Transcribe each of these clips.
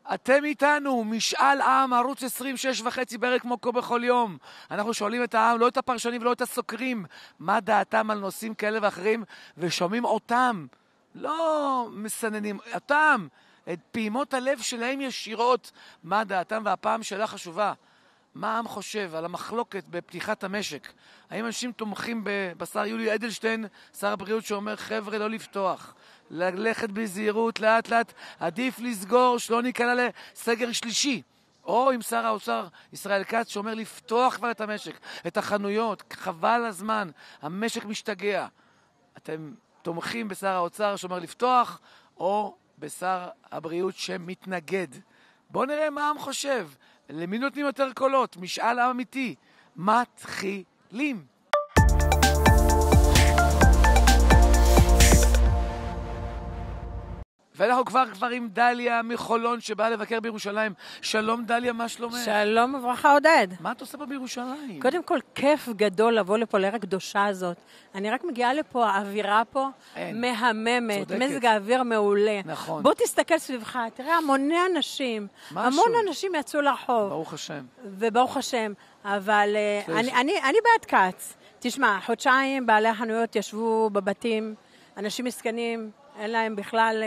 אתם איתנו, משאל עם, ערוץ 26.5 בערך כמו בכל יום. אנחנו שואלים את העם, לא את הפרשנים ולא את הסוקרים, מה דעתם על נושאים כאלה ואחרים, ושומעים אותם, לא מסננים, אותם, את פעימות הלב שלהם ישירות, מה דעתם, והפעם שאלה חשובה, מה העם חושב על המחלוקת בפתיחת המשק? האם אנשים תומכים בשר יולי אדלשטיין, שר הבריאות שאומר, חבר'ה, לא לפתוח, ללכת בזהירות, לאט לאט, עדיף לסגור, שלא ניכנע לסגר שלישי. או עם שר האוצר ישראל כץ שאומר לפתוח כבר את המשק, את החנויות, חבל הזמן, המשק משתגע. אתם תומכים בשר האוצר שאומר לפתוח, או בשר הבריאות שמתנגד? בואו נראה מה העם חושב. למי נותנים יותר קולות? משאל עם אמיתי. מתחילים. ואנחנו כבר עם דליה מחולון שבאה לבקר בירושלים. שלום דליה, מה שלומך? שלום וברכה עודד. מה את עושה פה בירושלים? קודם כל, כיף גדול לבוא לפה לעיר הקדושה הזאת. אני רק מגיעה לפה, האווירה פה מהממת, מזג האוויר מעולה. נכון. בוא תסתכל סביבך, תראה המוני אנשים, המון אנשים יצאו לרחוב. ברוך השם. וברוך השם, אבל אני בעד כץ. תשמע, חודשיים בעלי החנויות ישבו בבתים, אנשים מסכנים, אין להם בכלל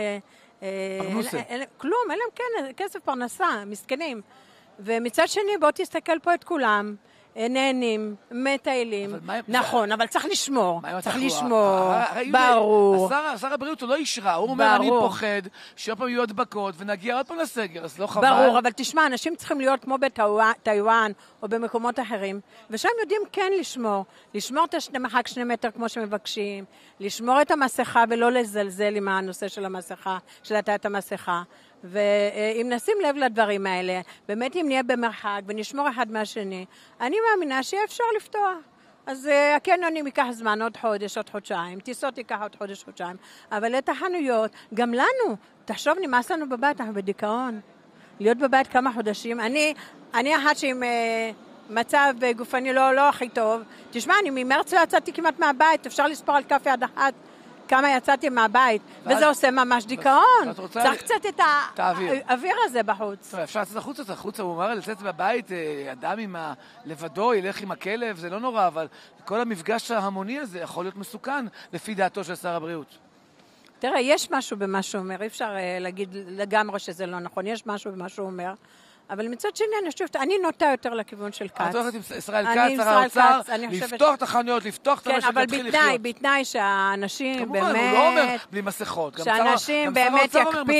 כלום, אין להם כסף פרנסה, מסכנים. ומצד שני, בוא תסתכל פה את כולם, נהנים, מטיילים. נכון, אבל צריך לשמור. צריך לשמור, ברור. שר הבריאות הוא לא ישרה, הוא אומר, אני פוחד שעוד פעם יהיו הדבקות ונגיע עוד פעם לסגר, אז לא חבל. ברור, אבל תשמע, אנשים צריכים להיות כמו בטיואן או במקומות אחרים, ושם יודעים כן לשמור את המרחק 2 מטר כמו שמבקשים, לשמור את המסכה ולא לזלזל עם הנושא של המסכה, של עטיית המסכה. ואם נשים לב לדברים האלה, באמת אם נהיה במרחק ונשמור אחד מהשני, אני מאמינה שיהיה אפשר לפתוח. אז הקניונים ייקח זמן, עוד חודש, עוד חודשיים, טיסות ייקח עוד חודש, חודשיים, אבל את החנויות, גם לנו, תחשוב, נמאס לנו בבית, אנחנו בדיכאון. להיות בבית כמה חודשים, אני אחת שעם מצב גופני לא הכי טוב, תשמע, אני ממרץ לא יצאתי כמעט מהבית, אפשר לספור על כף יד אחת, כמה יצאתי מהבית, וזה עושה ממש דיכאון. צריך קצת את האוויר הזה בחוץ. אפשר לצאת החוצה, הוא אומר, לצאת בבית, אדם עם לבדו, ילך עם הכלב, זה לא נורא, אבל כל המפגש ההמוני הזה יכול להיות מסוכן, לפי דעתו של שר הבריאות. תראה, יש משהו במה שהוא אומר, אי אפשר להגיד לגמרי שזה לא נכון, יש משהו במה שהוא אומר, אבל מצד שני, אני נוטה יותר לכיוון של כץ. את הולכת עם ישראל כץ, שר האוצר, לפתוח את החנויות, לפתוח את המשק, להתחיל לחיות. אבל בתנאי שהאנשים באמת... כמובן, הוא לא אומר בלי מסכות. שאנשים באמת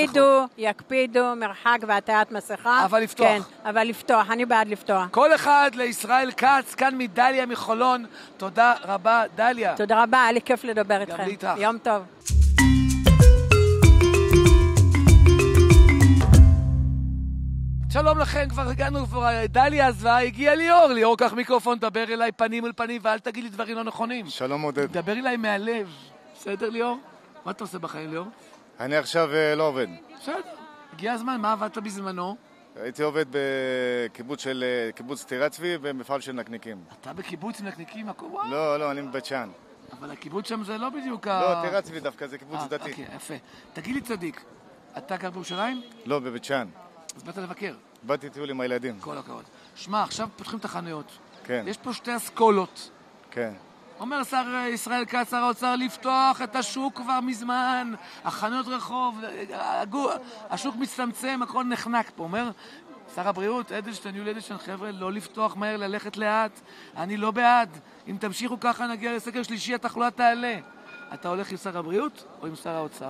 יקפידו מרחק ועטיית מסכה. אבל לפתוח. כן, אבל לפתוח, אני בעד לפתוח. כל אחד לישראל כץ, כאן מדליה מחולון. תודה רבה, דליה. תודה רבה, היה לי כיף לדבר איתכם. גם לי איתך. יום טוב. שלום לכם, כבר הגענו, דליה עזבה, הגיע ליאור, קח מיקרופון, דבר אליי פנים אל פנים, ואל תגיד לי דברים לא נכונים. שלום עודד. דבר אליי מהלב, בסדר ליאור? מה אתה עושה בחיים ליאור? אני עכשיו לא עובד. בסדר, הגיע הזמן, מה עבדת בזמנו? הייתי עובד בקיבוץ טירת צבי במפעל של נקניקים. אתה בקיבוץ נקניקים? לא, אני מבית שאן. אבל הקיבוץ שם זה לא בדיוק לא, טירת צבי דווקא, זה קיבוץ דתי. אוקיי, יפה. תגיד לי צדיק, אתה גר בירושלים? לא, בבית שאן. אז באת לבקר. באתי טיול עם הילדים. כל הכבוד. שמע, עכשיו פותחים את החנויות. כן. יש פה 2 אסכולות. כן. אומר שר ישראל כץ, שר האוצר, לפתוח את השוק כבר מזמן, החנויות רחוב, השוק מצטמצם, הכל נחנק פה. אומר שר הבריאות, אדלשטיין, יולי אדלשטיין, חבר'ה, לא לפתוח מהר, ללכת לאט. אני לא בעד. אם תמשיכו ככה, נגיע לסגר שלישי, התחלואה תעלה. אתה הולך עם שר הבריאות או עם שר האוצר?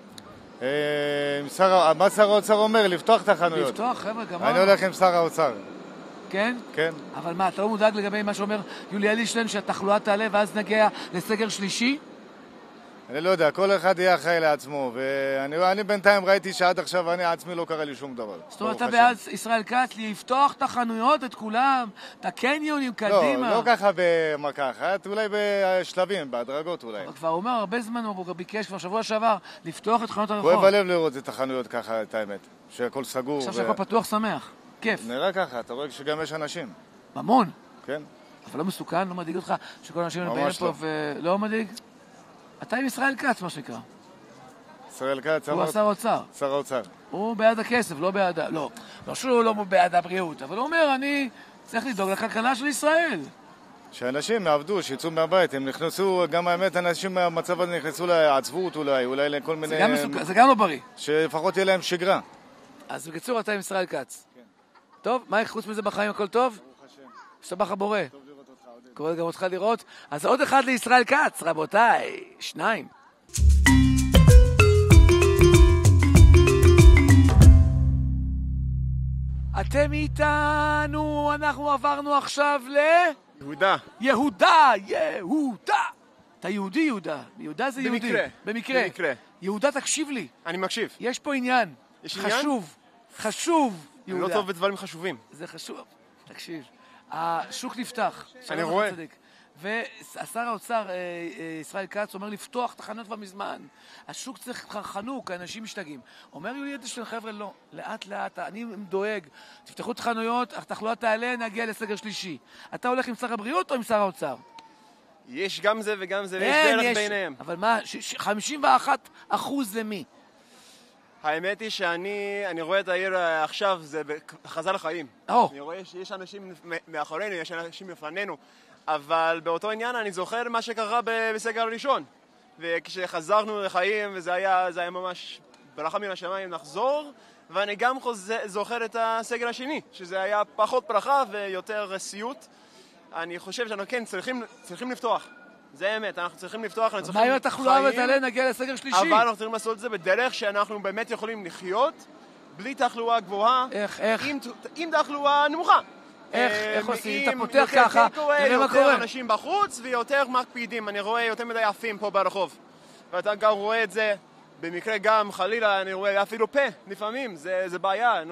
מה שר האוצר אומר? לפתוח את החנויות. לפתוח, חבר'ה, גמרנו. אני הולך עם שר האוצר. כן? כן. אבל מה, אתה לא מודאג לגבי מה שאומר יולי אדלשטיין, שהתחלואה תעלה ואז נגיע לסגר שלישי? אני לא יודע, כל אחד יהיה אחראי לעצמו, ואני בינתיים ראיתי שעד עכשיו אני עצמי לא קרה לי שום דבר. זאת אומרת, אתה בעד ישראל כץ לפתוח את החנויות, את כולם, את הקניונים, קדימה. לא ככה במכה אחת, אולי בשלבים, בהדרגות אולי. אבל כבר הוא אומר, הרבה זמן הוא ביקש, כבר שבוע שעבר, לפתוח את חנויות הרחוב. כואב הלב לראות את החנויות ככה, את האמת, שהכל סגור. עכשיו שהכל פתוח שמח, כיף. נראה ככה, אתה רואה שגם יש אנשים. ממון. כן. אבל לא מסוכן, לא מדאיג אותך, שכל האנשים באים פה ולא מדאיג? אתה עם ישראל כץ, מה שנקרא. ישראל כץ, הוא השר האוצר. שר האוצר. הוא בעד הכסף, לא בעד... לא שהוא לא בעד הבריאות, אבל הוא אומר, אני צריך לדאוג לכלכלה של ישראל. שאנשים יעבדו, שיצאו מהבית, הם נכנסו, גם האמת, אנשים מהמצב הזה נכנסו לעצבות אולי לכל מיני... זה גם לא בריא. שלפחות יהיה להם שגרה. אז בקיצור, אתה עם ישראל כץ. כן. טוב, מה חוץ מזה בחיים הכל טוב? ברוך השם. השתבח הבורא. טוב לראות אותך, עודד. קורא גם אותך לראות. אז עוד אחד לישראל כץ, רבותיי. 2. אתם איתנו, אנחנו עברנו עכשיו יהודה. יהודה. אתה יהודי, יהודה. יהודה זה יהודי. במקרה. יהודה, תקשיב לי. אני מקשיב. יש פה עניין. יש עניין? חשוב, יהודה. אני לא טוב בדברים חשובים. זה חשוב. תקשיב. השוק נפתח. אני רואה. ושר האוצר ישראל כץ אומר לפתוח תחנות כבר מזמן. השוק צריך חנוק, האנשים משתגעים. אומר יולי אדלשטיין, חבר'ה, לא, לאט לאט, אני דואג, תפתחו את חנויות, התחלואה תעלה, נגיע לסגר שלישי. אתה הולך עם שר הבריאות או עם שר האוצר? יש גם זה וגם זה, ויש דרך ביניהם. אבל מה, 51% למי? האמת היא שאני רואה את העיר עכשיו, זה חזר לחיים. אני רואה שיש אנשים מאחורינו, יש אנשים לפנינו. אבל באותו עניין אני זוכר מה שקרה בסגר הראשון. וכשחזרנו לחיים, וזה היה ממש ברכה מן השמיים לחזור, ואני גם זוכר את הסגר השני, שזה היה פחות ברכה ויותר סיוט. אני חושב שאנחנו כן צריכים לפתוח. זה האמת, אנחנו צריכים לפתוח, אנחנו צריכים מה אם התחלואה ותעלה נגיע לסגר שלישי? אבל אנחנו צריכים לעשות את זה בדרך שאנחנו באמת יכולים לחיות בלי תחלואה גבוהה. איך? עם תחלואה נמוכה. איך עושים? אתה פותח ככה, תראה מה קורה. יותר אנשים בחוץ ויותר מקפידים. אני רואה יותר מדי עפים פה ברחוב. ואתה גם רואה את זה, במקרה גם, חלילה, אני רואה אפילו פה, לפעמים. זה בעיה.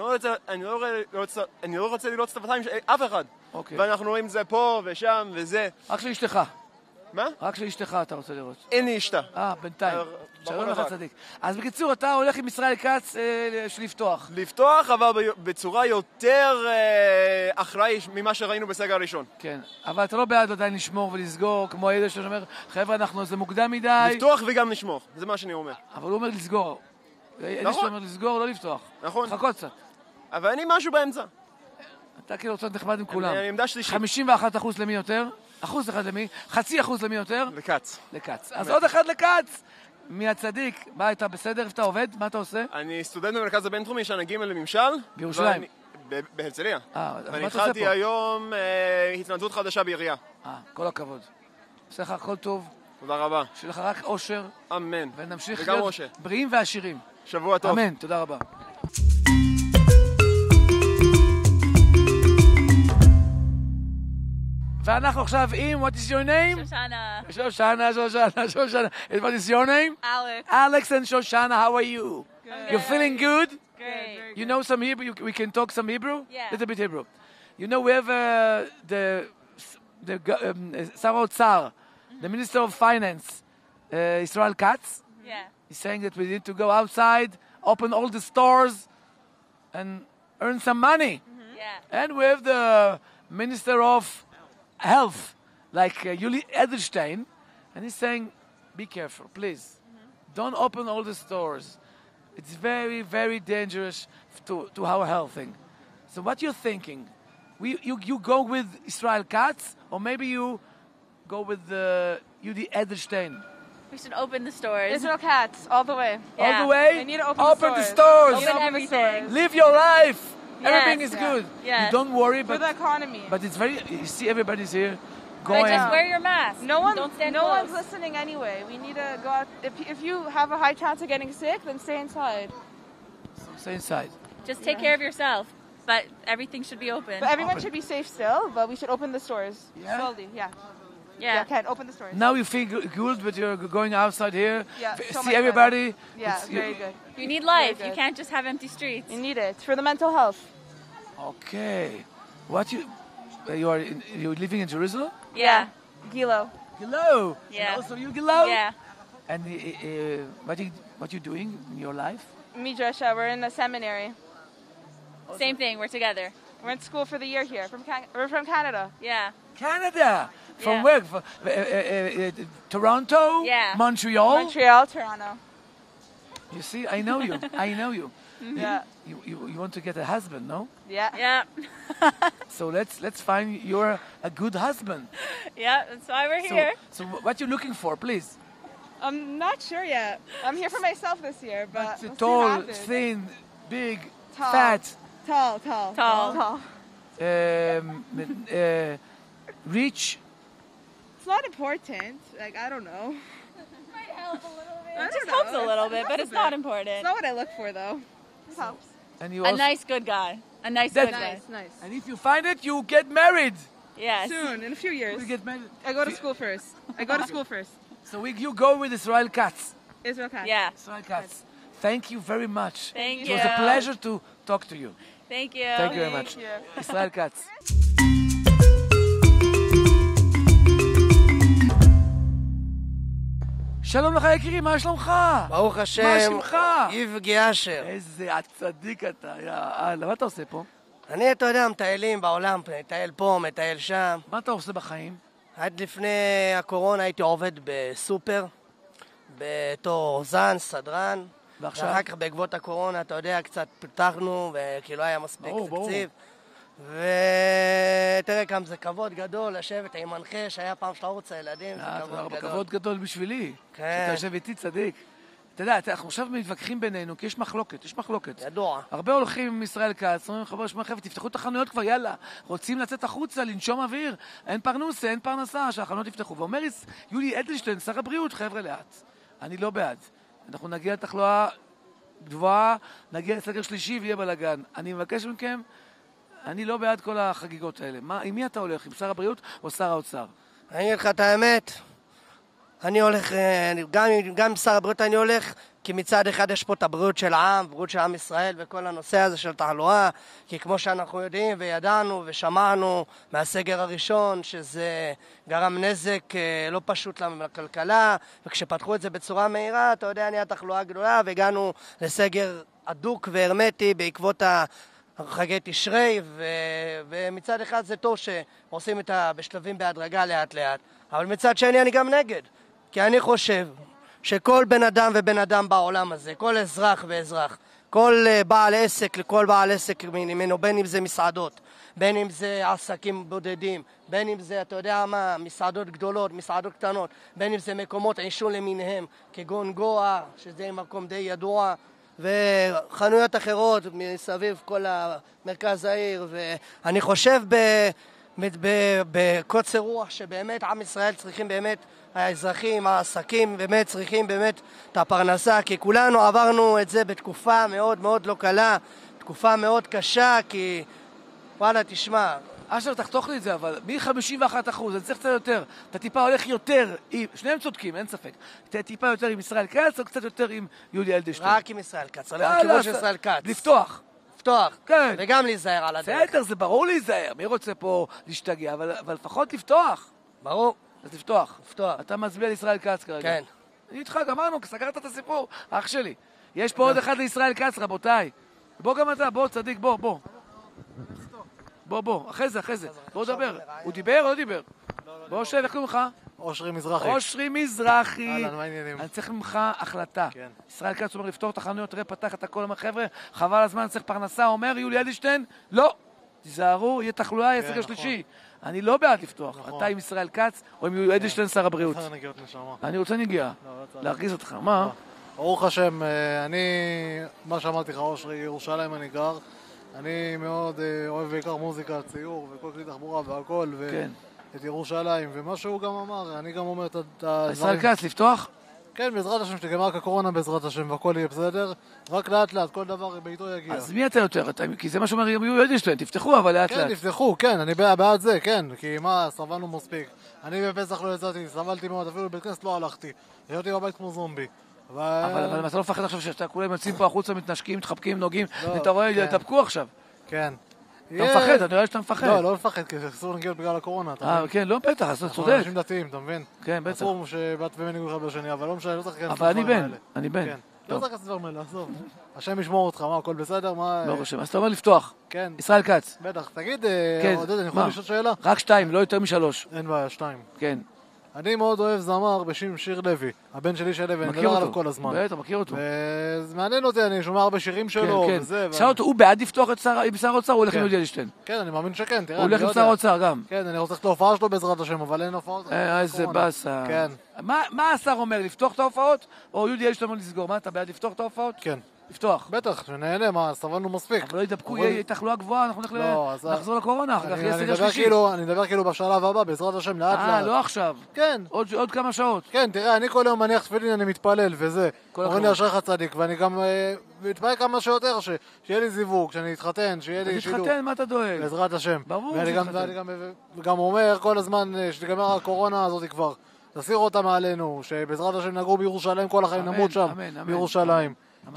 אני לא רוצה לראות סטפתיים של אף אחד. ואנחנו רואים את זה פה ושם וזה. רק של אשתך. מה? רק של אשתך אתה רוצה לראות. אין לי אשתה. בינתיים. שלום לך צדיק. אז בקיצור, אתה הולך עם ישראל כץ לפתוח. לפתוח, אבל בצורה יותר אחראי ממה שראינו בסגר הראשון. כן, אבל אתה לא בעד עדיין לשמור ולסגור, כמו אלה שאומר, חבר'ה, זה מוקדם מדי. לפתוח וגם לשמור, זה מה שאני אומר. אבל הוא אומר לסגור. אלה שאתה אומר לסגור, לא לפתוח. נכון. חכות קצת. אבל אני משהו באמצע. אתה כאילו רוצה נחמד עם כולם. אני עמדה שלישית. 51% למי יותר? 1% למי? 0.5% למי יותר? לקץ. אז עוד אחד לקץ. מי הצדיק? מה, אתה בסדר? איפה אתה עובד? מה אתה עושה? אני סטודנט במרכז הבינתחומי, שנה ג' לממשל. בירושלים? בהרצליה. מה אתה עושה פה? התחלתי היום התנדבות חדשה בעירייה. כל הכבוד. עושה לך הכל טוב. תודה רבה. שיהיה לך רק אושר. אמן. ונמשיך להיות בריאים ועשירים. שבוע טוב. אמן, תודה רבה. ואנחנו עכשיו עם, what is your name? Shoshana. And what is your name? Alex and Shoshana, how are you? Good. You're feeling good? Good. You know some Hebrew? We can talk some Hebrew? Yeah. Little bit Hebrew. You know, we have the שר האוצר, the Minister of Finance, Israel Katz. Yeah. He's saying that we need to go outside, open all the stores, and earn some money. Mm-hmm. Yeah. And we have the Minister of Health, like Yuli Edelstein, and he's saying, be careful, please. Mm-hmm. Don't open all the stores. It's very, very dangerous to our health thing. So what you're thinking? You go with Israel Katz, or maybe you go with Yuli Edelstein? We should open the stores. Israel Katz, all the way. Yeah. All the way? We need to open the stores. Open everything. Live your life. Yes. Everything is good. Yes. You don't worry, For the economy. but it's very. You see, everybody's here But going. just wear your mask. Don't stand no close. one's listening anyway. We need to go out. If you have a high chance of getting sick, then stay inside. Stay inside. Just take care of yourself. But everything should be open. But everyone Open. should be safe still, but we should open the stores. Yeah? Slowly, yeah. Yeah. Ken, open the stores. Now you feel good, but you're going outside here. Yeah, so see much everybody. better. Yeah, very good. You need life. Very You good. can't just have empty streets. You need it. It's for the mental health. Okay. What you're living in Jerusalem? Yeah. Gilo. Hello. Yeah. And also you, Hello. Yeah. And what you doing in your life? Midrasha, we're in a seminary. Same thing. We're together. We're in school for the year here. We're from Canada. Yeah. Canada. From Yeah. where? Toronto? Yeah. Montreal? Montreal, Toronto. You see, I know you. I know you. Yeah. You want to get a husband, no? Yeah. Yeah. So let's find you're a good husband. Yeah, that's why we're here. So what you looking for, please? I'm not sure yet. I'm here for myself this year, but we'll see what Tall, happens. thin, big, Tall. fat, Tall. rich. It's not important. Like, I don't know. Might help a little bit. I It don't just know. helps a little bit, but Helps it's a not bit. important. It's not what I look for, though. It helps. And you A also, nice, good guy. A nice, That's good guy. Nice. and if you find it, you get married. Yes. Soon, in a few years. You get married. I go to school first. So you go with Israel Katz. Israel Katz. Yeah. Israel Katz. Thank you very much. Thank It you. was a pleasure to talk to you. Thank you. Thank you very much. Israel Katz. שלום לך יקירי, מה שלומך? ברוך השם, מה שמך? איב גיאשר. איזה הצדיק אתה, יאללה, מה אתה עושה פה? אני, אתה יודע, מטיילים בעולם, מטייל פה, מטייל שם. מה אתה עושה בחיים? עד לפני הקורונה הייתי עובד בסופר, בתור זן, סדרן. ועכשיו? ואחר כך בעקבות הקורונה, אתה יודע, קצת פיתחנו, וכי לא היה מספיק תקציב. ותראה כמה זה כבוד גדול לשבת עם מנחה שהיה פעם של ערוץ הילדים, זה כבוד גדול. כבוד גדול בשבילי. כן. שאתה יושב איתי צדיק. אתה יודע, אנחנו עכשיו מתווכחים בינינו, כי יש מחלוקת. ידוע. הרבה הולכים עם ישראל כץ, אומרים חבר'ה, חבר'ה, תפתחו את החנויות כבר, יאללה. רוצים לצאת החוצה, לנשום אוויר, אין פרנסה, אין פרנסה, שהחנויות יפתחו. ואומר יולי אדלשטיין, שר הבריאות, חבר'ה לאט. אני לא בעד. אנחנו נגיע לתחלואה גבוהה, נגיע לסגר שלישי ויהיה בלגן. אני מבקש מכם, אני לא בעד כל החגיגות האלה. עם מי אתה הולך? עם שר הבריאות או שר האוצר? אני אגיד לך את האמת, אני הולך, גם עם שר הבריאות אני הולך, כי מצד אחד יש פה את הבריאות של העם, בריאות של עם ישראל וכל הנושא הזה של תחלואה, כי כמו שאנחנו יודעים וידענו ושמענו מהסגר הראשון, שזה גרם נזק לא פשוט לכלכלה, וכשפתחו את זה בצורה מהירה, אתה יודע, נהיה תחלואה גדולה, והגענו לסגר אדוק והרמטי בעקבות חגי תשרי, ומצד אחד זה טוב שעושים את בשלבים בהדרגה לאט לאט, אבל מצד שני אני גם נגד, כי אני חושב שכל בן אדם ובן אדם בעולם הזה, כל אזרח ואזרח, כל בעל עסק לכל בעל עסק ממנו, בין אם זה מסעדות, בין אם זה עסקים בודדים, בין אם זה, אתה יודע מה, מסעדות גדולות, מסעדות קטנות, בין אם זה מקומות עישון למיניהם, כגון גואה, שזה מקום די ידוע, וחנויות אחרות מסביב כל המרכז העיר, ואני חושב בקוצר רוח שבאמת עם ישראל צריכים באמת, האזרחים, העסקים באמת צריכים באמת את הפרנסה, כי כולנו עברנו את זה בתקופה מאוד מאוד לא קלה, תקופה מאוד קשה, כי וואלה תשמע, אשר, תחתוך לי את זה, אבל מ-51%, אני צריך קצת יותר. אתה טיפה הולך יותר, שניהם צודקים, אין ספק. אתה טיפה יותר עם ישראל כץ, או קצת יותר עם יולי אדלשטיין? רק עם ישראל כץ, הולך לכיוון של ישראל כץ. לפתוח. כן. וגם להיזהר על הדרך. בסדר, זה ברור להיזהר, מי רוצה פה להשתגע, אבל לפחות לפתוח. ברור. אז לפתוח. לפתוח. אתה מצביע על ישראל כץ כרגע. כן. אני איתך, גמרנו, סגרת את הסיפור, אח שלי. יש פה עוד אחד לישראל כץ, רבותיי. בוא גם אתה, בוא, צדיק, בוא. בוא, אחרי זה. בוא דבר. הוא דיבר או לא דיבר? בוא שב, איך קוראים לך? אושרי מזרחי. אושרי מזרחי. אהלן, מה העניינים? אני צריך ממך החלטה. כן. ישראל כץ אומר לפתור את החנויות, ראה, פתח את הכל, אומר חבר'ה, חבל הזמן, צריך פרנסה, אומר יולי אדלשטיין, לא. תיזהרו, יהיה תחלואה, יהיה סגר שלישי. אני לא בעד לפתוח. אתה עם ישראל כץ או עם יולי אדלשטיין שר הבריאות? אני רוצה נגיעה. להרגיז אותך. מה? ברוך השם, מה שאמרתי לך, אושרי, ירושלים אני גר. אני מאוד אוהב בעיקר מוזיקה, ציור וכל כלי תחבורה והכל, ואת ירושלים, ומה שהוא גם אמר, אני גם אומר את הדברים. ישראל כץ, לפתוח? כן, בעזרת השם, שתגמר הקורונה בעזרת השם, והכל יהיה בסדר, רק לאט לאט, כל דבר ביתו יגיע. אז מי אתה יותר? כי זה מה שאומר יולי אדלשטיין, תפתחו אבל לאט לאט. כן, תפתחו, כן, אני בעד זה, כן, כי מה, סבלנו מספיק. אני בפסח לא יצאתי, סבלתי מאוד, אפילו לבית כנסת לא הלכתי, הייתי בבית כמו זומבי. אבל אתה לא מפחד עכשיו שאתה כולם יוצאים פה החוצה, מתנשקים, מתחבקים, נוגעים, ואתה רואה, יתאפקו עכשיו. כן. אתה מפחד, אתה נראה שאתה מפחד. לא מפחד, כי אסור נגיעות בגלל הקורונה. כן, לא, בטח, אז אתה צודק. אנחנו אנשים דתיים, אתה מבין? כן, בטח. אסור שבת ובן יגעו אחד בשני, אבל לא משנה, לא צריך להיכנס אבל אני בן. לא צריך לדבר מלא, עזוב. השם ישמור אותך, מה, הכל בסדר? ברוך השם, אז אתה אומר לפתוח. כן. ישראל כץ. בטח, תגיד, עודד, אני יכול לשאול שאלה? רק 2, לא יותר מ3. אין בעיה, 2. כן. אני מאוד אוהב זמר בשם שיר לוי, הבן שלי של לוי, אני מדבר עליו כל הזמן. בטח, מכיר אותו. זה מעניין אותי, אני שומע הרבה שירים שלו וזה. שאל אותו, הוא בעד לפתוח עם שר האוצר, הוא הולך עם יולי אדלשטיין. כן, אני מאמין שכן, תראה. הוא הולך עם שר האוצר גם. כן, אני רוצה ללכת להופעה שלו בעזרת השם, אבל אין הופעות. איזה באסה. כן. מה השר אומר, לפתוח את ההופעות, או יולי אדלשטיין אומר לסגור? מה, אתה בעד לפתוח את ההופעות? כן. לפתוח. בטח, שנהנה, מה, סבלנו מספיק. אבל לא ידבקו, יהיה תחלואה גבוהה, אנחנו נחזור לקורונה, אחר כך יהיה סגר שלישי. אני מדבר כאילו בשלב הבא, בעזרת השם, לאט לאט. לא עכשיו. כן. עוד כמה שעות. כן, תראה, אני כל יום מניח תפילין, אני מתפלל, וזה. אומרים לי אשריך צדיק, ואני גם מתפלל כמה שיותר, שיהיה לי זיווג, שאני אתחתן, שיהיה לי שילוב. תתחתן, מה אתה דואג? בעזרת השם. ברור ואני גם אומר כל הזמן, שתיגמר הקורונה הזאת כבר, תסיר אותה מעלינו, שבעזרת השם נגור בירושלים, כל החיים נמות שם, בירושלים.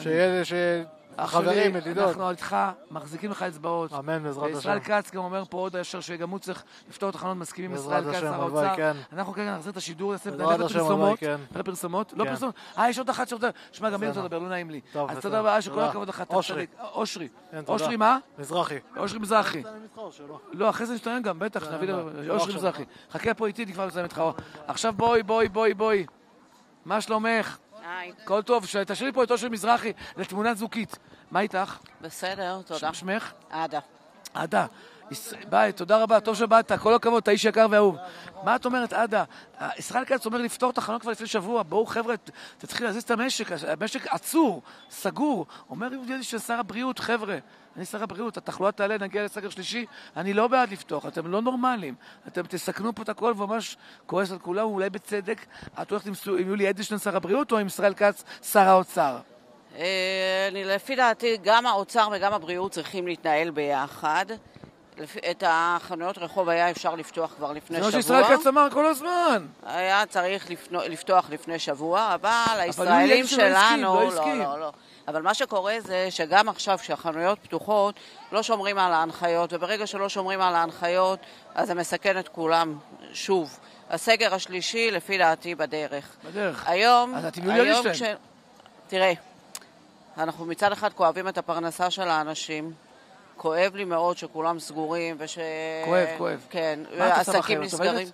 חברים, ידידות. אנחנו איתך, מחזיקים לך אצבעות. אמן, בעזרת השם. ישראל כץ גם אומר פה עוד הישר שגם הוא צריך לפתור את החנות, מסכימים עם ישראל כץ, שר האוצר. אנחנו כרגע נחזיר את השידור, נעשה פרסומות. לא פרסומות. יש עוד אחת שעוד... שמע, גם לי תדבר, לא נעים לי. אז תודה רבה, שכל הכבוד לך. אושרי. אושרי מה? מזרחי. אושרי מזרחי. לא, אחרי זה נשתנה גם, בטח, נביא אושרי מזרחי. חכה פה איתי, נקבע לצלם איתך. עכשיו בואי. מה שלומך? כל טוב, תשאירי פה את אושרי מזרחי לתמונה זוגית. מה איתך? בסדר, תודה. שמך? עדה. עדה. ביי, תודה רבה, טוב שבאת, כל הכבוד, אתה איש יקר ואהוב. מה את אומרת, עדה? ישראל כץ אומר לפתור את החנות כבר לפני שבוע, בואו חבר'ה, תתחיל להזיז את המשק, המשק עצור, סגור. אומר יהודי אדלשטיין שר הבריאות, חבר'ה, אני שר הבריאות, התחלואה תעלה, נגיע לסגר שלישי, אני לא בעד לפתוח, אתם לא נורמליים, אתם תסכנו פה את הכל וממש כועס על כולם, אולי בצדק, את הולכת עם יולי אדלשטיין שר הבריאות או עם ישראל כץ שר האוצר? לפי דעתי, גם האוצר וגם הבריאות צריכים להתנהל ביחד. את החנויות רחוב היה אפשר לפתוח כבר לפני שבוע. זה מה שישראל כץ אמר כל הזמן. היה צריך לפתוח לפני שבוע, אבל הישראלים שלנו... לא. אבל מה שקורה זה שגם עכשיו כשהחנויות פתוחות לא שומרים על ההנחיות, וברגע שלא שומרים על ההנחיות אז זה מסכן את כולם שוב. הסגר השלישי לפי דעתי בדרך. היום... אז אתם יולי אדלשטיין. תראה, אנחנו מצד אחד כואבים את הפרנסה של האנשים, כואב לי מאוד שכולם סגורים כואב. כן, העסקים נסגרים.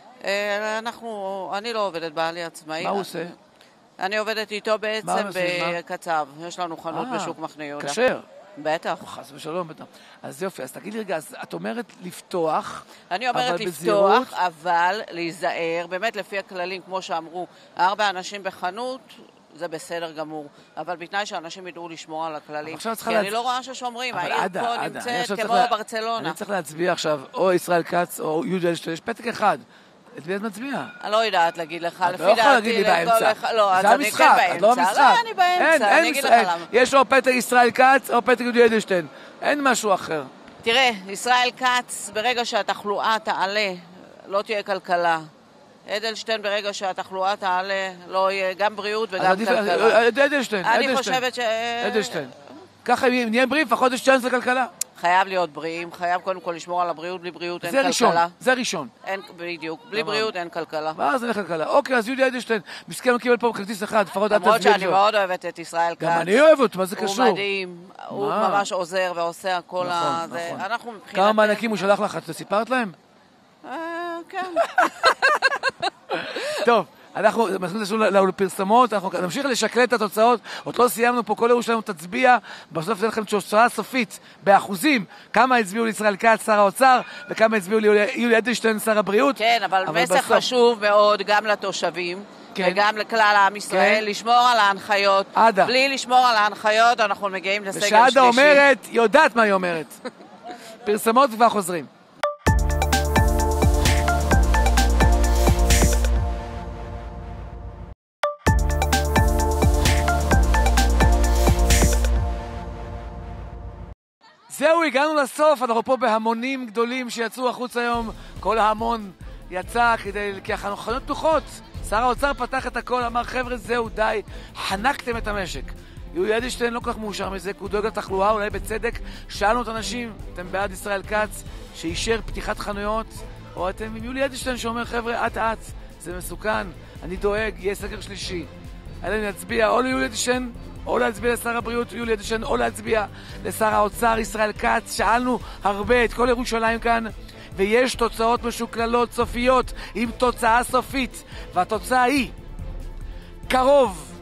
אני לא עובדת בעלי עצמאי. מה הוא עושה? אני עובדת איתו בעצם בקצב. יש לנו חנות בשוק מחנה יהודה. כשר? בטח. חס ושלום, בטח. אז יופי, אז תגיד לי רגע, אז את אומרת לפתוח, אני אומרת לפתוח, אבל להיזהר, באמת לפי הכללים, כמו שאמרו, 4 אנשים בחנות, זה בסדר גמור, אבל בתנאי שאנשים ידעו לשמור על הכללים, כי אני לא רואה ששומרים, העיר פה נמצאת כמו ברצלונה. אני צריך להצביע עכשיו, או ישראל כץ או יהודי אדלשטיין, יש פתק אחד. את מי את מצביעה? אני לא יודעת להגיד לך, לפי דעתי... את לא יכולה להגיד לי באמצע. לא, זה המשחק, את לא המשחק. לא, אני באמצע, אני אגיד לך למה. יש או פתק ישראל כץ או פתק יהודי אדלשטיין, אין משהו אחר. תראה, ישראל כץ, ברגע שהתחלואה תעלה, לא תהיה כלכלה. אדלשטיין ברגע שהתחלואה תעלה, לא יהיה גם בריאות וגם כלכלה. אדלשטיין. אני חושבת אדלשטיין. ככה אם נהיה בריאים, לפחות יש צ'אנס לכלכלה. חייב להיות בריאים, חייב קודם כל לשמור על הבריאות, בלי בריאות אין כלכלה. זה ראשון. בדיוק, בלי בריאות אין כלכלה. ואז אין כלכלה. אוקיי, אז יהודי אדלשטיין, מסכם קיבל פה כרטיס אחד, לפחות את למרות שאני מאוד אוהבת את ישראל כץ. גם אני אוהבת אותו, מה זה קשור? הוא מדהים, הוא ממש עוזר ועושה הכל הזה. אנחנו מבחינת... כמה מענקים הוא שלח לך, את סיפרת להם? כן. טוב. אנחנו מסכים לפרסמות, אנחנו נמשיך לשקלל את התוצאות, עוד לא סיימנו פה, כל ירושלים תצביע, בסוף זה לכם תוצאה סופית, באחוזים, כמה הצביעו לישראל כץ, שר האוצר, וכמה הצביעו ליולי אדלשטיין, שר הבריאות. כן, אבל מסר חשוב מאוד גם לתושבים, וגם לכלל העם ישראל, לשמור על ההנחיות. בלי לשמור על ההנחיות, אנחנו מגיעים לסגר שלישי. ושעדה אומרת, יודעת מה היא אומרת. פרסמות וכבר חוזרים. זהו, הגענו לסוף, אנחנו פה בהמונים גדולים שיצאו החוץ היום, כל ההמון יצא כי החנויות פתוחות. שר האוצר פתח את הכל, אמר חבר'ה זהו די, חנקתם את המשק. יולי אדלשטיין לא כל כך מאושר מזה, כי הוא דואג לתחלואה, אולי בצדק. שאלנו את אנשים, אתם בעד ישראל כץ שאישר פתיחת חנויות, או אתם עם יולי אדלשטיין שאומר חבר'ה את, זה מסוכן, אני דואג, יהיה סגר שלישי. אלא נצביע או ליולי אדלשטיין, או להצביע לשר הבריאות יולי אדלשטיין, או להצביע לשר האוצר ישראל כץ. שאלנו הרבה את כל ירושלים כאן, ויש תוצאות משוקללות סופיות עם תוצאה סופית, והתוצאה היא קרוב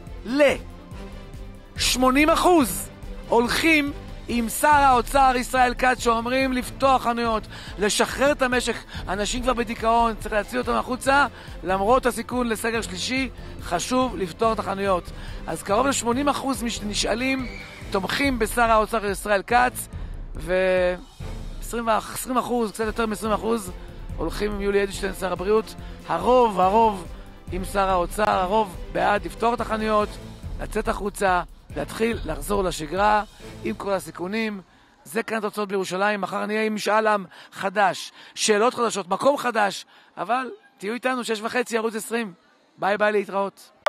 ל-80% הולכים עם שר האוצר ישראל כץ, שאומרים לפתוח חנויות, לשחרר את המשק. אנשים כבר בדיכאון, צריך להציל אותם החוצה, למרות הסיכון לסגר שלישי, חשוב לפתוח את החנויות. אז קרוב ל-80% נשאלים תומכים בשר האוצר ישראל כץ, ו-20%, קצת יותר מ-20% הולכים עם יולי אדלשטיין, שר הבריאות. הרוב עם שר האוצר, הרוב בעד לפתוח את החנויות, לצאת החוצה, להתחיל לחזור לשגרה עם כל הסיכונים. זה כאן תוצאות בירושלים. מחר נהיה עם משאל עם חדש, שאלות חדשות, מקום חדש, אבל תהיו איתנו 6:30 ערוץ 20. ביי ביי, להתראות.